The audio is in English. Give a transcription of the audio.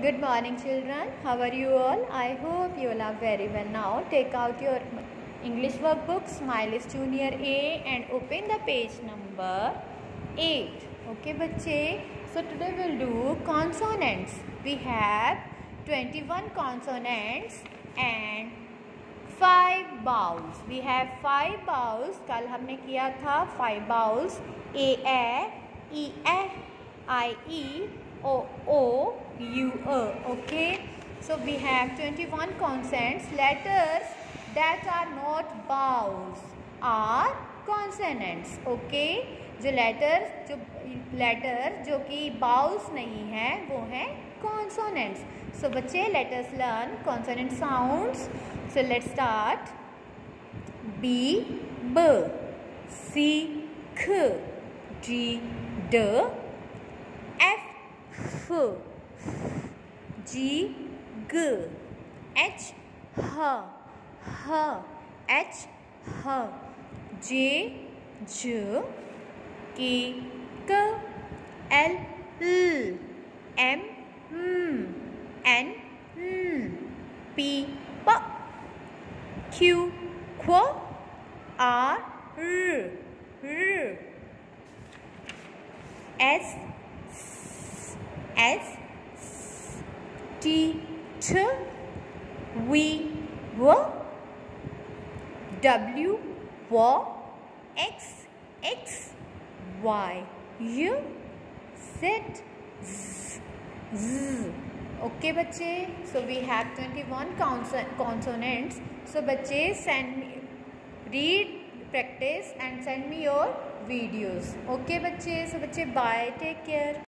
Good morning, children. How are you all? I hope you all are very well now. Take out your English workbook, Smiles Junior A, and open the page number 8. Okay, बच्चे. So today we'll do consonants. We have 21 consonants and 5 vowels. We have 5 vowels. कल हमने किया था 5 vowels. A, E, I, E, O, U, okay. So we have 21 consonants. Letters that are not vowels are consonants, okay. जो letter जो कि vowels नहीं है वो है consonants. So बच्चे, let us learn consonant sounds. So let's start. B, B, C, K, D, D, F, F, G, G, H, H, H, H, H, J, J, K, K, L, L, M, M, N, N, P, P, Q, Q, R, R, R, S, S, T, T, V, W, W, W, X, X, Y, U, Z, Z, Z. Okay, बच्चे. So we have 21 consonants. So बच्चे, read, practice and send me your videos. Okay, बच्चे. So बच्चे, bye. Take care.